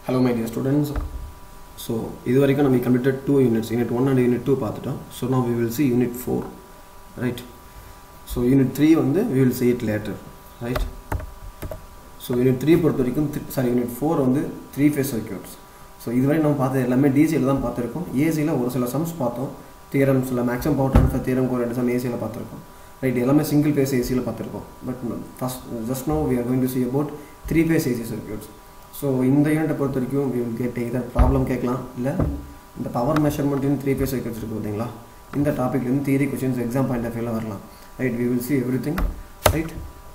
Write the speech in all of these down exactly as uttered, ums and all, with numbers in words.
Hello my dear students. So this we completed two units, unit one and unit two paathutom. So now we will see unit four, right? So unit three on the we will see it later, right? So unit three sorry unit four on the three phase circuits. So this we நம்ம பார்த்த எல்லாமே D C ல தான் பார்த்திருக்கோம். A C ல ஒரு சில sums பார்த்தோம். Theorems ல maximum power transfer theorem को ரெண்டு sum A C ல பார்த்திருக்கோம். Right, எல்லாமே single phase A C ல பார்த்திருக்கோம். But first just now we are going to see about three phase A C circuits. So in the unit பொறுத்த வரைக்கும் we will get either problem கேட்கலாம் இல்ல இந்த power measurement in three phase circuits இருக்கு பாத்தீங்களா இந்த டாபிக்ல இருந்து theory questions exam point of view ல வரலாம். Right, we will see everything, right?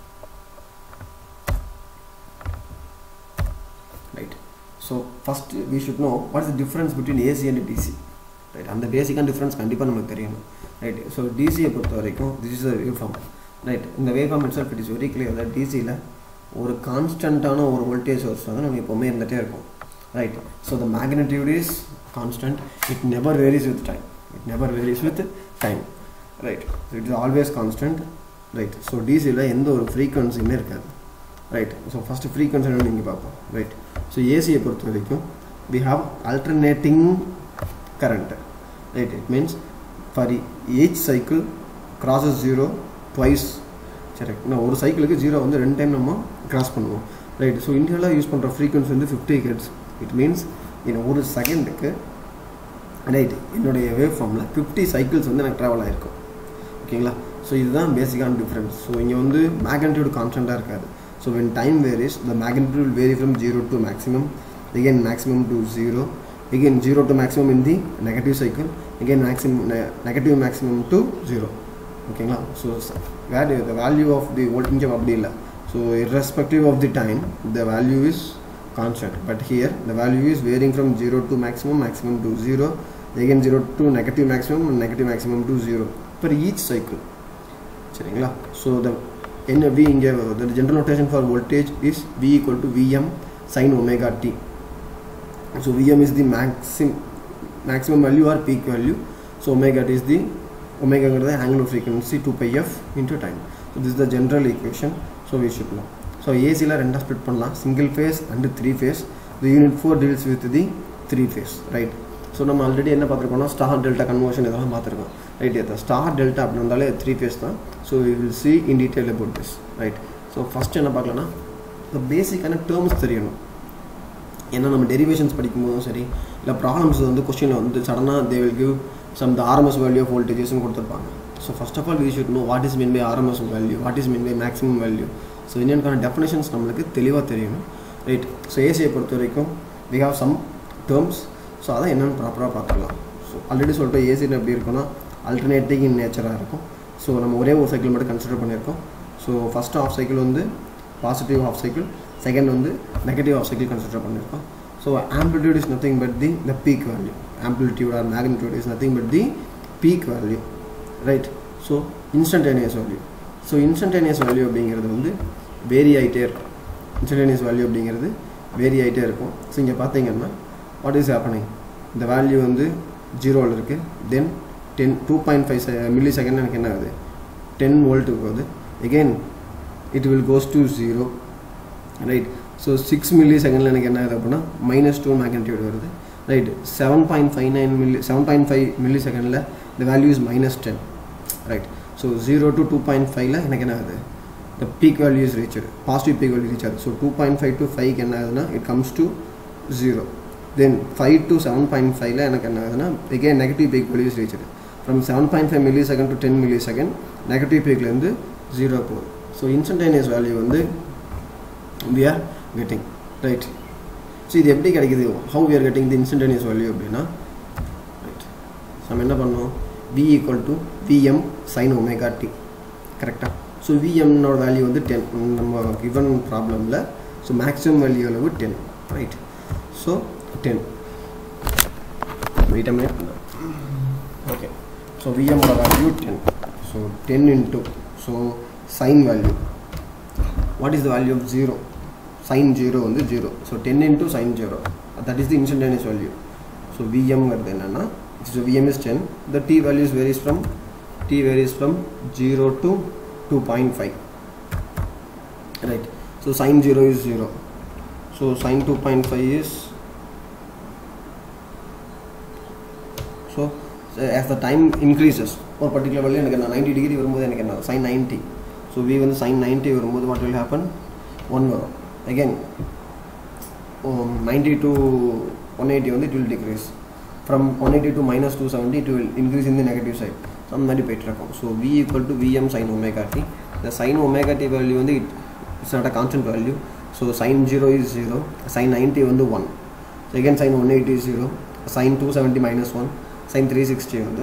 Right. So first we should know what is the difference between A C and D C. Right, and the basic and difference கண்டிப்பா நமக்கு தெரியணும். Right, so D C பொறுத்த வரைக்கும் this is a waveform. Right, in the waveform itself it is very clear that D C ல ஒரு கான்ஸ்டன்ட்டான ஒரு voltage source வந்து நமக்கு எப்பவுமே இருந்துட்டே இருக்கும். Right, so the magnitude is constant. It never varies with time. It never varies with time. Right, it is always constant. Right, so டிசியில் எந்த ஒரு ஃப்ரீக்வன்சியுமே இருக்காது. ரைட், ஸோ ஃபஸ்ட்டு ஃப்ரீக்வன்சி நீங்கள் பார்ப்போம். ரைட், ஸோ ஏசியை பொறுத்த வரைக்கும் we have alternating current. Right, it means for each cycle crosses zero twice. சரி, நான் ஒரு சைக்கிளுக்கு ஜீரோ வந்து ரெண்டு டைம் நம்ம கிராஸ் பண்ணுவோம். ரைட், ஸோ இந்தியாவில் யூஸ் பண்ணுற ஃப்ரீக்வன்சி வந்து ஃபிஃப்டி ஹெர்ட்ஸ். இட் மீன்ஸ் இன்னும் ஒரு செகண்டுக்கு ரைட் என்னுடைய வேவ் ஃபார்மில் ஃபிஃப்டி சைக்கிள்ஸ் வந்து எனக்கு ட்ராவல் ஆகிருக்கும். ஓகேங்களா, ஸோ இதுதான் பேசிக்கான டிஃப்ரென்ஸ். ஸோ இங்கே வந்து மேக்னிடியூட் கான்ஸ்டண்ட்டாக இருக்காது. So when time varies the magnitude will vary from zero to maximum, again maximum to zero, again zero to maximum in the negative cycle, again maximum ne negative maximum to zero. Okay, so value the value of the voltage அப்படி இல்லை. So irrespective of the time the value is constant, but here the value is varying from zero to maximum, maximum to zero, again zero to negative maximum and negative maximum to zero per each cycle. சரிங்களா, so the n v இங்கே the general notation for voltage is V equal to Vm sin omega t. So Vm is the maximum maximum value or peak value, so omega t is the omega is the angular frequency two pi f into time. So this is the general equation, so we should know. So A C la renda split பண்ணலாம், single phase and three phase. The unit four deals with the three phase, right? So நம்ம already என்ன பார்த்திருக்கோம்னா star delta conversion இதெல்லாம் பார்த்திருக்கோம். Right, இது star delta அப்படி வந்தாலே three phase தான். So we will see in detail about this, right? So first என்ன பார்க்கலாம்னா இப்போ பேசிக்கான டேர்ம்ஸ் தெரியணும். ஏன்னா நம்ம டெரிவேஷன்ஸ் படிக்கும்போதும் சரி இல்லை ப்ராப்ளம்ஸ் வந்து கொஸ்டினில் வந்து சடனாக they will give some the R M S value of voltages னு கொடுத்துருப்பாங்க. So first of all we should know what is meant by R M S value, what is meant by maximum value. So இன்னொன்றான definitions நம்மளுக்கு தெளிவாக தெரியணும். Right, so ஏசியை பொறுத்த வரைக்கும் we have some terms. So அதை என்னென்னு ப்ராப்பராக பார்த்துக்கலாம். ஸோ ஆல்ரெடி சொல்லிட்டு ஏசின்னு எப்படி இருக்குன்னா அல்டர்னேட்டிங் இன் நேச்சராக இருக்கும். ஸோ நம்ம ஒரே ஒரு சைக்கிள் மட்டும் கன்சிடர் பண்ணியிருக்கோம். ஸோ ஃபஸ்ட்டு ஹாஃப் சைக்கிள் வந்து பாசிட்டிவ் ஹாஃப் சைக்கிள், செகண்ட் வந்து நெகட்டிவ் ஹாஃப் சைக்கிள் கன்சிடர் பண்ணியிருக்கோம். So amplitude is nothing but the the peak value. Amplitude or magnitude is nothing but the peak value, right? So instantaneous value. So instantaneous value அப்படிங்கிறது வந்து vary ஆகிட்டே இருக்கும். instantaneous value அப்படிங்கிறது vary ஆகிட்டே இருக்கும். So இங்கே பார்த்தீங்கன்னா வாட் இஸ் ஹேப்பனிங், இந்த வேல்யூ வந்து ஜீரோவில் இருக்குது, then ten two point five millisecond எனக்கு என்ன ஆகுது, டென் வோல்ட்டுக்கு போகுது. Again it will goes to zero, right? So six milli செகண்டில் எனக்கு என்ன ஆகுது அப்படின்னா மைனஸ் டூ மேக்னிடியூட் வருது. Right, seven point five nine milli seven point five milli செகண்டில் the value is minus ten. Right, so zero to two point ஃபைவ்ல எனக்கு என்ன ஆகுது, த peak value is reach, positive peak value reach ஆகுது. So two point five to ஃபைவ்க்கு என்ன ஆகுதுன்னா it comes to zero. Then five to seven point ஃபைவ்ல எனக்கு என்ன ஆகுதுன்னா again negative peak value is reach. From seven point five millisecond to ten millisecond negative பீக்லேருந்து zero போகுது. So instantaneous value வந்து we are getting, right? So இது எப்படி கிடைக்குது, how we are getting the instantaneous value அப்படின்னா right நம்ம என்ன பண்ணோம், V equal to Vm sin omega t, கரெக்டாக? ஸோ Vmனோட வேல்யூ வந்து டென் நம்ம கிவன் ப்ராப்ளமில். ஸோ மேக்ஸிமம் வேல்யூ அளவு ten, right? So ten wait minute, okay. So Vmோட value ten. So ten into so sine value, what is the value of zero? Sin zero வந்து zero. So ten into sin zero, that is the instantaneous value. So Vm வருது என்னன்னா, so Vm is ten, the t values varies from t varies from zero to two point five, right? So sin zero is zero, so sin two point five is so as the time increases ஒரு particular value எனக்கு என்ன ninety degree வரும்போது எனக்கு என்ன sin ninety, so v வந்து sin ninety வரும்போது what will happen one வரும். again um, ninety to one eighty வந்து it will decrease, from one eighty to minus two seventy it will increase in the negative side. So அந்த மாதிரி போயிட்டு இருக்கும். So v equal to vm sin omega t. the sin omega t value வந்து it, it's not a constant value. so sin zero is zero, sin ninety வந்து one, so again sin one eighty is zero, sin two seventy minus one, sin three sixty வந்து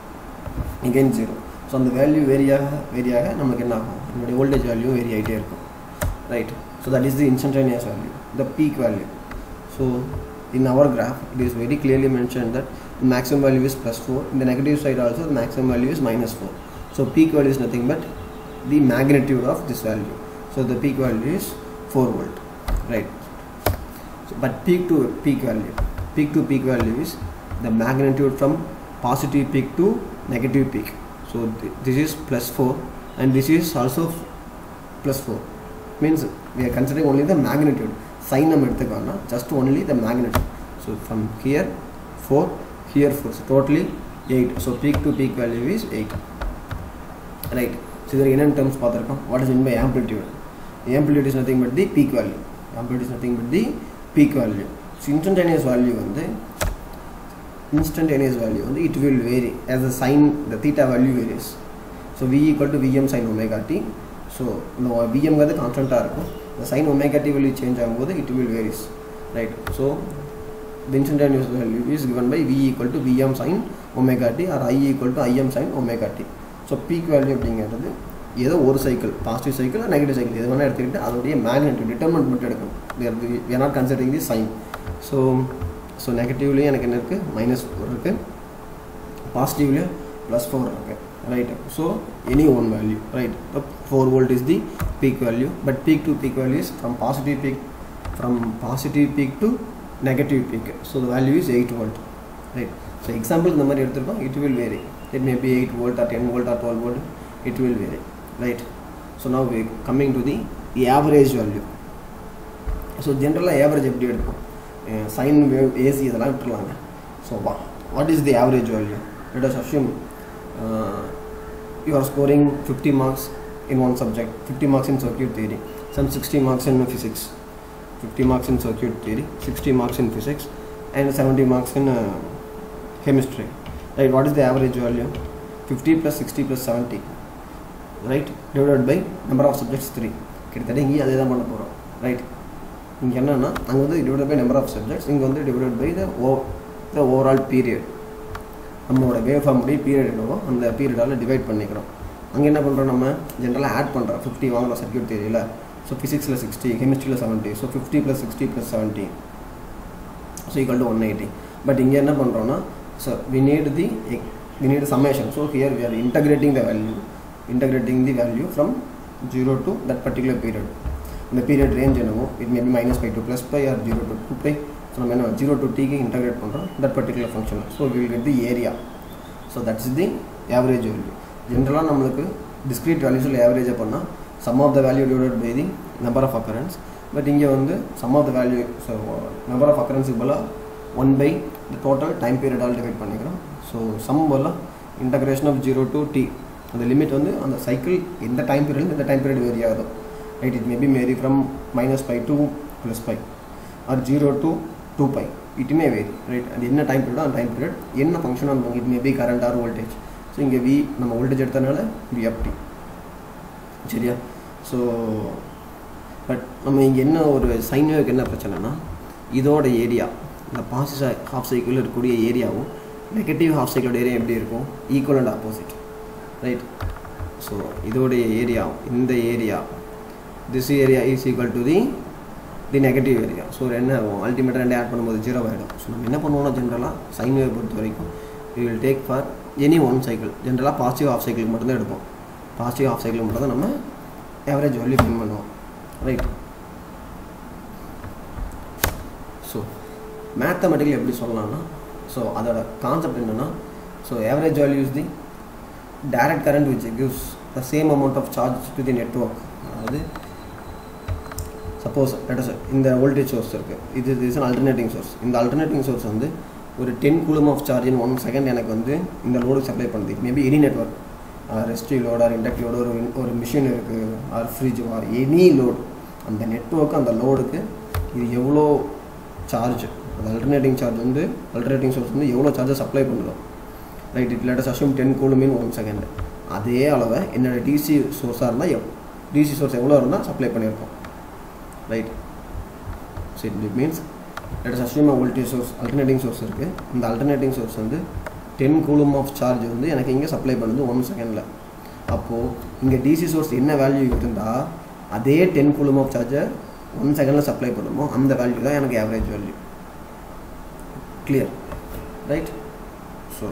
again zero. So அந்த value வேரியாக வேரியாக நமக்கு என்ன ஆகும், நம்மளுடைய voltage value vary ஆகிட்டே இருக்கும், right. So that is the instantaneous value, the peak value. So in our graph it is very clearly mentioned that the maximum value is plus four, in the negative side also the maximum value is minus four. So peak value is nothing but the magnitude of this value. So the peak value is four volt, right. So, but peak to peak value, peak to peak value is the magnitude from positive peak to negative peak. So th this is plus four and this is also plus four, means we are considering only the magnitude. Sin நம்ம எடுத்துக்கோனா just only the magnitude. So from here four, here four, so totally eight. So peak to peak value is eight, right. So there are n terms பார்த்திருக்கோம். What is meant by amplitude? The amplitude is nothing but the peak value. Amplitude is nothing but the peak value. So instantaneous value வந்து instantaneous value வந்து it will vary as the sin, the theta value varies. So v equal to vm sin omega t. So no vm வந்து கான்ஸ்டன்ட்டா இருக்கும், the sin omega t value change ஆகும்போது it will varies, right. So the instantaneous value is given by v equal to vm sin omega t or I equal to im sin omega t. So peak value அப்படிங்கிறது ஏதோ ஒரு cycle, positive cycle negative cycle எது வேணால் எடுத்துக்கிட்டு அதோடைய magnitude determinant மட்டும் எடுக்கணும். we are not considering the sign. so so negatively எனக்கு என்ன இருக்குது minus four இருக்குது, positively plus four இருக்குது, right. so any one value, right. so four volt is the peak value, but peak to peak value is from positive peak, from positive peak to negative peak. so the value is eight volt, right. so example இந்த மாதிரி எடுத்துருக்கோம், it will vary, it may be eight volt or ten volt or twelve volt, it will vary, right. so now we coming to the average value. so generally average எப்படி எடுக்கும், sin wave ac இதெல்லாம் விட்டுருவாங்க. so what is the average value? let us assume uh, you are scoring fifty marks in one subject, fifty marks in circuit theory, some sixty marks in physics, fifty marks in circuit theory, sixty marks in physics and seventy marks in uh, chemistry, right. what is the average value? fifty plus sixty plus seventy, right, divided by number of subjects three. கிட்டத்தட்ட இங்கே அதே தான் பண்ண போகிறோம், right. இங்கே என்னென்னா அங்கே வந்து divide by number of subjects, இங்கே வந்து divide by the o the overall period. நம்மளோட வேவ் ஃபார்முடைய பீரியட் என்னவோ அந்த பீரியடால் டிவைட் பண்ணிக்கிறோம். அங்கே என்ன பண்ணுறோம், நம்ம ஜென்ரலாக ஆட் பண்ணுறோம். ஃபிஃப்டி வாங்குகிறோம் சர்க்யூட் தியரியில், ஸோ ஃபிசிக்ஸில் சிக்ஸ்டி, கெமிஸ்ட்ரியில் seventy, so fifty plus sixty plus seventy so equal to one eighty. But இங்கே என்ன பண்ணுறோன்னா, so we need the we need summation. So here we are integrating the value, integrating the value from zero to that particular period. இந்த period range என்னவோ it may be minus pi to plus pi or zero to two pi. so நம்ம என்ன zero to t க்கு integrate பண்ணுறோம் that particular function. so we will get the area. so that's the average value. ஜென்ரலாக நம்மளுக்கு discrete valuesல average பண்ணால் sum of the value divided by the number of occurrence. But இங்கே வந்து sum of the value, so number of occurrence பதிலாக one by the total time period ஆல் divide பண்ணிக்கிறோம். So sum பதிலாக integration of zero to t, அந்த limit வந்து அந்த cycle எந்த டைம் பீரியட் இந்த டைம் பீரியட் வேரி ஆகுதோ, right. It maybe vary from minus pi to plus pi or zero to two pi, it may vary, right. அது என்ன time பீரியடோ அந்த டைம் பீரியட் என்ன ஃபங்க்ஷன் அந்த it maybe current or voltage. So இங்கே V நம்ம voltage எடுத்தனால V F D, சரியா. ஸோ பட் நம்ம இங்கே என்ன ஒரு சைன் வேவுக்கு என்ன பிரச்சனைனா, இதோட ஏரியா இந்த பாசிட்டிவ் ஹாஃப் சைக்கிளில் இருக்கக்கூடிய ஏரியாவும் நெகட்டிவ் ஹாஃப் சைக்கிளோட ஏரியா எப்படி இருக்கும், equal and opposite, right. So இதோடைய ஏரியா இந்த area this area is equal to the the negative area. So என்ன ஆகும், அல்டிமேட்டாக ரெண்டு ஆட் பண்ணும்போது ஜீரோ ஆகிடும். ஸோ நம்ம என்ன பண்ணுவோம்னா ஜென்ரலாக சைன் வேவ் பொறுத்த வரைக்கும் we will take for any one cycle, ஜென்ரலாக பாசிட்டிவ் ஹாஃப் சைக்கிளுக்கு மட்டும்தான் எடுப்போம். பாசிட்டிவ் ஹாஃப் சைக்கிளுக்கு மட்டும் தான் நம்ம ஆவரேஜ் வேல்யூ பின் பண்ணுவோம், ரைட். ஸோ மேத்தமெட்டிக்கலி எப்படி சொல்லலாம்னா, ஸோ அதோட கான்செப்ட் என்னென்னா, so average value is the direct current which gives the same amount of charge to the network. அதாவது சப்போஸ் let us இந்த வோல்டேஜ் சோர்ஸ் இருக்குது, இது இஸ் an alternating source. இந்த alternating source வந்து ஒரு ten coulomb of charge in one second எனக்கு வந்து இந்த லோடுக்கு சப்ளை பண்ணுது. It maybe any network, resistive load or inductive load, ஒரு ஒரு மிஷின் இருக்குது, or fridge or any load. அந்த நெட்வொர்க்கு அந்த லோடுக்கு இது எவ்வளோ சார்ஜ், அது அல்டர்னேட்டிங் சார்ஜ் வந்து அல்டர்னேட்டிங் சோர்ஸ் வந்து எவ்வளோ சார்ஜை சப்ளை பண்ணுதோ, right. It let us assume ten coulomb in one second. அதே அளவை என்னோட டிசி சோர்ஸாக இருந்தால் எவ் டிசி சோர்ஸ் எவ்வளோ இருந்தால் சப்ளை பண்ணியிருக்கோம், right. So it means let us assume a voltage source, alternating source இருக்குது. இந்த alternating source வந்து டென் கூலம் ஆஃப் சார்ஜ் வந்து எனக்கு இங்கே சப்ளை பண்ணுது ஒன் செகண்டில். அப்போது இங்கே டிசி சோர்ஸ் என்ன வேல்யூ இருந்தால் அதே டென் கூலம் ஆஃப் சார்ஜை ஒன் செகண்டில் சப்ளை பண்ணுமோ அந்த வேல்யூ தான் எனக்கு average value. Clear, right. So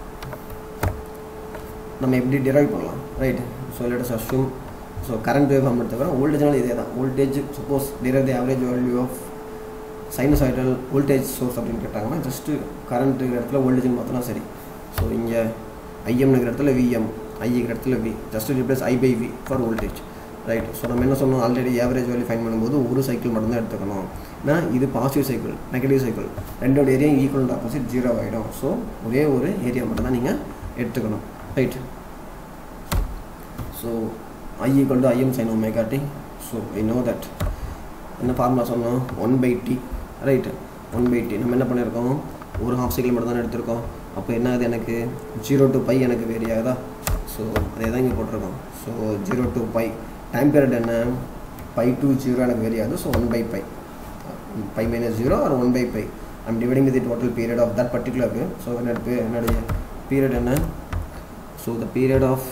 நம்ம எப்படி டிரைவ் பண்ணலாம், right. So let us assume, so current waveform எடுத்துக்கிறோம். வோல்டேஜ்னாலும் இதே தான். Voltage suppose derive the average value of sinusoidal voltage source அப்படின்னு கேட்டாங்கன்னா ஜஸ்ட்டு கரண்ட்டு இடத்துல வோல்டேஜ்னு பார்த்தோன்னா சரி. ஸோ இங்கே ஐஎம்னுங்கிற இடத்துல விஎம், ஐங்கிற இடத்துல V, just replace I by V for voltage, right. So நம்ம என்ன சொன்னோம், ஆல்ரெடி ஆவரேஜ் வேல்யூ ஃபைன் பண்ணும்போது ஒரு சைக்கிள் மட்டும்தான் எடுத்துக்கணும். ஏன்னா இது பாசிட்டிவ் சைக்கிள், நெகட்டிவ் சைக்கிள், ரெண்டோட area equal to opposite zero ஆகிடும். ஸோ ஒரே ஒரு ஏரியா மட்டும்தான் நீங்கள் எடுத்துக்கணும், right. So I equal to IM sine omega T. So I know that என்ன ஃபார்முலா சொன்னோம், one by T, right. One by T நம்ம என்ன பண்ணியிருக்கோம், ஒரு ஹாஃப் சைக்கிள் மட்டும் தான் எடுத்திருக்கோம். அப்போ என்ன ஆகுது, எனக்கு ஜீரோ டு பை எனக்கு வேரி ஆகுதா. ஸோ அதே தான் இங்கே போட்டிருக்கோம். So zero to pi time period என்ன, பை டு ஜீரோ எனக்கு வேரி ஆகுது. So one by pi, pi minus zero or one by pi. I'm dividing with the total period of that particular wave. So என்னோட என்னுடைய period என்ன, so the period of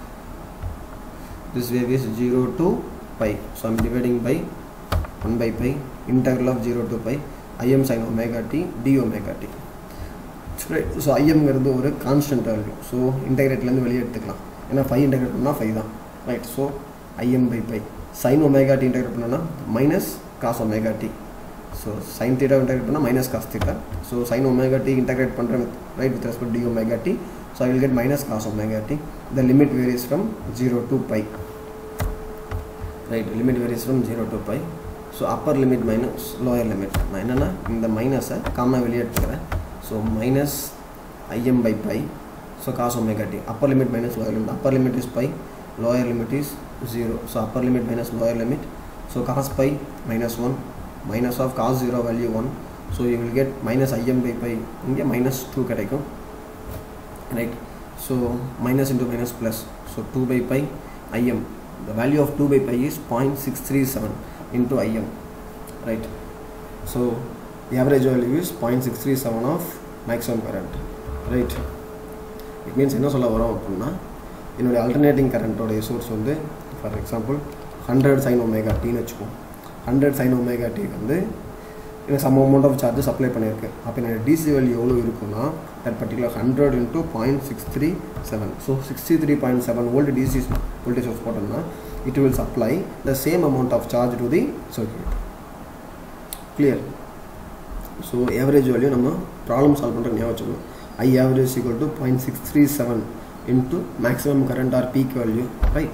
this wave is zero to pi. So I am dividing by one by pi, integral of zero to pi Im sin omega t d omega t, right. So Im ங்கிறது ஒரு constant value. So இன்டெகிரேட்லேருந்து வெளியே எடுத்துக்கலாம், ஏன்னா five integrate பண்ணால் five தான், right. So Im by pi sin omega t integrate பண்ணோன்னா minus cos omega t. So sin theta integrate பண்ணால் minus cos theta. So sin omega t integrate பண்ணுறேன் right with respect d omega t. So I will get minus cos omega t. The limit varies from zero to pi, right. Limit varies from zero to pi. So upper limit minus lower limit. நான் என்னன்னா இந்த மைனஸை காமனாக வெளியே எடுத்துக்கிறேன். So minus Im by pi. So cos omega t. Upper limit minus lower limit. Upper limit is pi, lower limit is zero. So upper limit minus lower limit. So cos pi minus one, minus of cos zero value one. So you will get minus Im by pi. இங்கே minus two கிடைக்கும், right. So minus into minus plus. So two by pi Im. The value of two by pi is zero point six three seven into Im, right. So the average value is zero point six three seven of maximum current, right. It means என்ன சொல்ல வரோம் அப்படின்னா, என்னுடைய alternating கரண்ட்டோடைய source வந்து for example hundred sine omega டின்னு வச்சுக்கோம். Hundred sine omega T வந்து எனக்கு some amount of charge supply பண்ணியிருக்கு. அப்போ என்னோட டிசி வேல்யூ எவ்வளோ இருக்குன்னா that particular hundred into point six three seven. So sixty three point seven volt DC voltage source போட்டோம்னா it will supply the same amount of charge to the circuit. Clear. So average value நம்ம problem solve பண்ணுற ஞாபகம் வச்சுக்கணும். I average is equal to zero point six three seven into maximum current or peak value, right.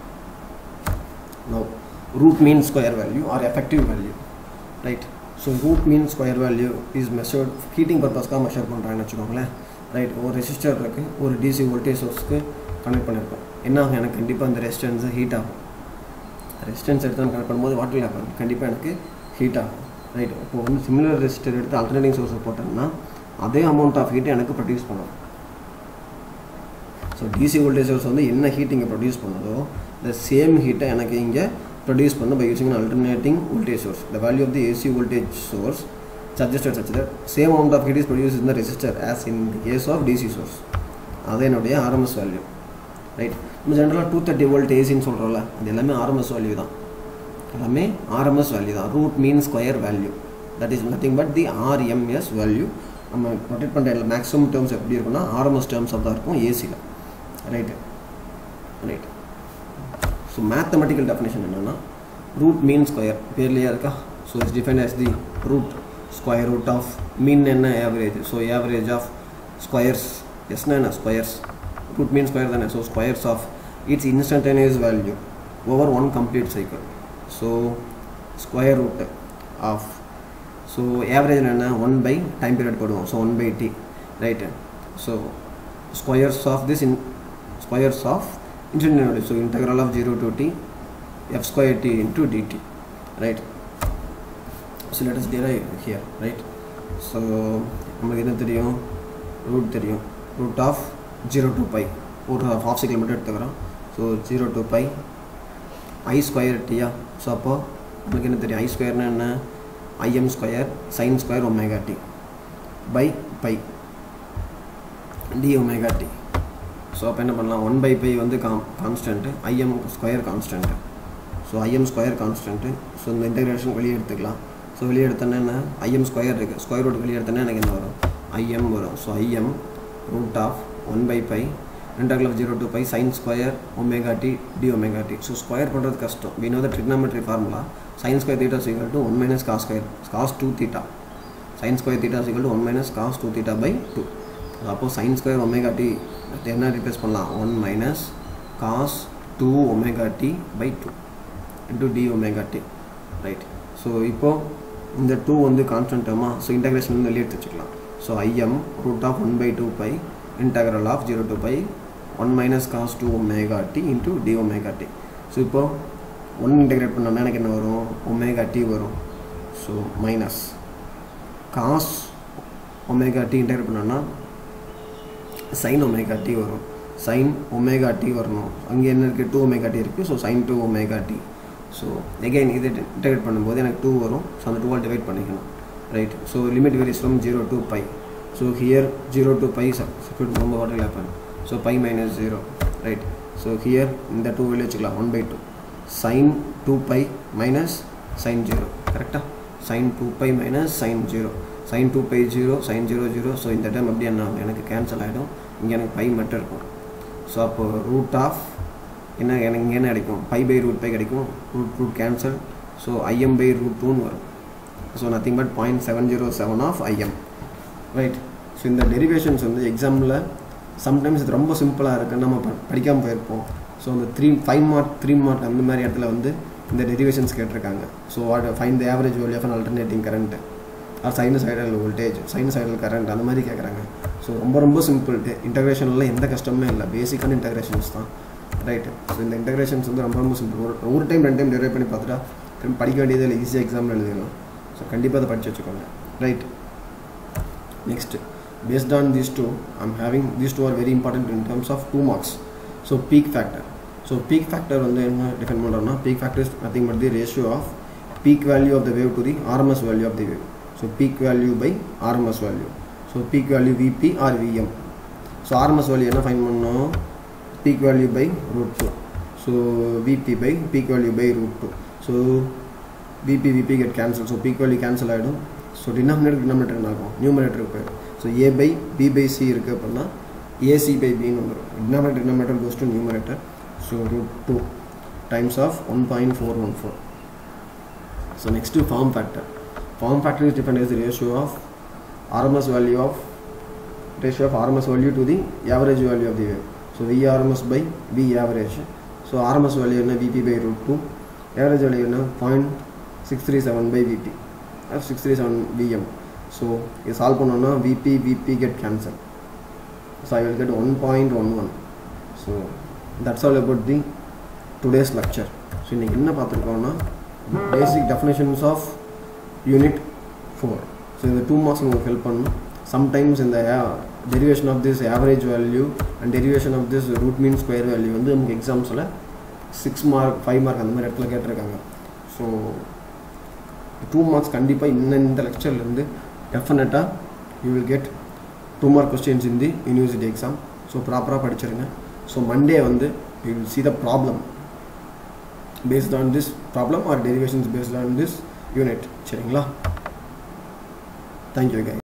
Now root mean square value or effective value, right. So root mean square value is measured heating purpose का measure பண்ணுறாங்கன்னு வச்சுக்கோங்களேன், right. ஒரு resistor இருக்குது, ஒரு DC voltage சோர்ஸ்க்கு connect பண்ணியிருக்கோம். என்ன ஆகும், எனக்கு கண்டிப்பாக அந்த ரெசிஸ்டன்ஸு ஹீட் ஆகும். ரெசிஸ்டன்ஸ் எடுத்து நம்ம கனெக்ட் பண்ணும்போது வாட் வில் ஹேப்பன், கண்டிப்பாக எனக்கு ஹீட் ஆகும், ரைட். இப்போ வந்து சிமிலர் ரெசிஸ்டர் எடுத்து ஆல்டர்னேட்டிங் சோர்ஸை போட்டோம்னா அதே அமௌண்ட் ஆஃப் ஹீட்டை எனக்கு ப்ரொடியூஸ் பண்ணும். ஸோ டிசி வோல்டேஜ் சோர்ஸ் வந்து என்ன ஹீட் இங்கே ப்ரொடியூஸ் பண்ணுதோ the same heat எனக்கு இங்கே ப்ரொடியூஸ் பண்ண by using an alternating voltage source. The value of the A C voltage source is adjusted such that same amount of heat is produced in the resistor as in the case of D C source. அது என்னுடைய RMS value, right. நம்ம ஜென்ரலாக two thirty volt ஏசின்னு சொல்கிறோம்ல, அது எல்லாமே RMS value தான், எல்லாமே RMS value தான். Root mean square value, that is nothing but the RMS value. நம்ம நோட்டேட் பண்ணுற மேக்ஸிமம் டேர்ம்ஸ் எப்படி இருக்குன்னா ஆர்எம்எஸ் டேர்ம்ஸாக தான் இருக்கும் ஏசியில், right, right. So mathematical definition என்னென்னா ரூட் மீன் ஸ்கொயர் பேர்லேயே இருக்கா. So it's define as the root square root of mean என்ன average. So average of squares எஸ்னா என்ன ஸ்கொயர்ஸ், ரூட் மீன் ஸ்கொயர் தானே. So squares of its instantaneous value over one complete cycle. So square root of so so average என்ன one by time period போடுவோம் so one by T right so squares of this in squares of internal so integral of zero to T F square T into DT right so let us derive here right so நமக்கு என்ன தெரியும் root தெரியும் root of zero to pi ஒரு half cycle மட்டும் எடுத்துக்கிறோம் so zero to pi I square டியா so அப்போது நமக்கு என்ன தெரியும் ஐ ஸ்கொயர்னா என்ன IM square sine square omega T by pi D omega T so அப்போ என்ன பண்ணலாம் ஒன் பை பை வந்து காம் constant IM square constant so IM square constant so இந்த இன்டெகிரேஷன் வெளியே எடுத்துக்கலாம் ஸோ வெளியே எடுத்தோன்னா என்ன ஐஎம் ஸ்கொயர் இருக்குது ஸ்கொயர் ரூட் வெளியே எடுத்தோன்னா எனக்கு என்ன வரும் ஐஎம் வரும் so IM root of one by pi integral of zero to pi sin square omega t d omega t. So square பண்ணுறது கஷ்டம். We know the trigonometry formula sin square theta is equal to one minus cos square cos two theta. Sin square theta is equal to one minus cos two theta by two. அப்போ sin square omega t என்ன replace பண்ணலாம் one minus cos two omega t by two into d omega t. Right. So இப்போ இந்த two வந்து constant term-ஆ so integration வந்து வெளியே எடுத்து வச்சுக்கலாம். So im root of one by two pi integral of zero to pi one minus cos two omega t into d omega t. So இப்போ one integrate பண்ணோம்னா எனக்கு என்ன வரும் omega t வரும். So minus cos omega t integrate பண்ணோம்னா sin omega t வரும். sin omega t வரணும். அங்கே என்ன இருக்கு two omega t இருக்கு. So sin two omega t. So again இது integrate பண்ணும்போது எனக்கு two வரும். So அந்த two ஆல் divide பண்ணிக்கணும். Right. So limit varies from zero to pi. So here zero to pi substitute பண்ணும்போது what will happen? So pi minus zero, right? So here in the two will வச்சுக்கலாம் one by two sin two pi minus sin zero, correct? Sin two pi minus sin zero, sin two pi zero, sin zero zero. So இந்த term அப்படியே என்ன எனக்கு cancel ஆகிடும். இங்கே எனக்கு pi மட்டும் இருக்கும். So அப்போ root of என்ன எனக்கு இங்கே என்ன கிடைக்கும் pi by root pi கிடைக்கும். root root cancel. So im by root two வரும். So nothing but zero point seven zero seven of im, right? So இந்த derivations வந்து எக்ஸாமில் சம்டைம்ஸ் இது ரொம்ப சிம்பிளாக இருக்குது நம்ம படிக்காமல் போயிருப்போம். ஸோ இந்த three five mark three mark அந்த மாதிரி இடத்துல வந்து இந்த டெரிவேஷன்ஸ் கேட்டிருக்காங்க. So what find the average value of an alternating current or sinusoidal voltage sinusoidal current அந்த மாதிரி கேட்குறாங்க. ஸோ ரொம்ப ரொம்ப சிம்பிள் இன்டகிரேஷனில் எந்த கஷ்டமே இல்லை, பேசிக்கான இன்டகிரேஷன்ஸ் தான், ரைட்டு. ஸோ இந்த இன்டகிரேஷன்ஸ் வந்து ரொம்ப ரொம்ப சிம்பிள். ஒரு ஒரு டைம் ரெண்டு டைம் டெரைவ் பண்ணி பார்த்துட்டா திரும்ப படிக்க வேண்டியது இல்லை, ஈஸியாக எக்ஸாமில் எழுதிடலாம். ஸோ கண்டிப்பாக அதை படித்து வச்சுக்கோங்க, right. Next based on these two I'm having these two are very important in terms of two marks. So peak factor. So peak factor வந்து என்ன டிஃபைன் பண்ணுறோம்னா peak factor is nothing but the ratio of peak value of the wave to the R M S value of the wave. So peak value by R M S value. So peak value V P or V M. So R M S value என்ன find பண்ணோம் peak value by root two. So V P by peak value by root two. So V P V P get cancelled. So peak value cancel ஆகிடும். So denominator denominator என்ன ஆகும் numerator போயிடும். So a by b by c இருக்குது அப்படின்னா ac by b ன்னு வந்துடும். denominator denominator goes to numerator. So root two times of one point four one four. So next to form factor. Form factor is defined as the ratio of R M S value of ratio of R M S value to the average value of the wave. So V R M S by V average. So R M S value என்ன V P by root two, average value என்ன zero point six three seven by V P, F six three seven V M. So இது solve பண்ணோம்னா V P V P get cancelled. So I will get one point one one. So that's all about the today's lecture. So இன்னைக்கு என்ன பார்த்துருக்கோம்னா basic definitions of unit four. So இந்த two marks உங்களுக்கு help பண்ணும். Sometimes in the uh, derivation of this average value and derivation of this root mean square value வந்து நமக்கு எக்ஸாம்ஸில் six mark five mark அந்த மாதிரி இடத்துல கேட்டிருக்காங்க. ஸோ டூ மார்க்ஸ் கண்டிப்பாக இன்னும் இந்த லெக்சர்லேருந்து definitely you will get two more questions in the university exam. So proper படிச்சிருங்க. So Monday வந்து you will see the problem based on this problem or derivations based on this unit. சரிங்களா? Thank you guys.